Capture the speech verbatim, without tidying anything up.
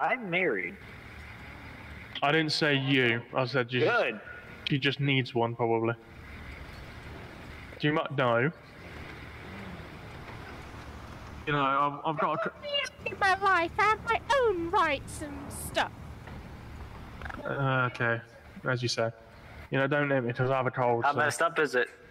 I'm married. I didn't say you. I said you. Good. She just needs one, probably. Do you might know? You know, I've, I've got. A... In my life, I have my own rights and stuff. Uh, okay, as you say. You know, don't hit me because I have a cold. How so. messed up is it?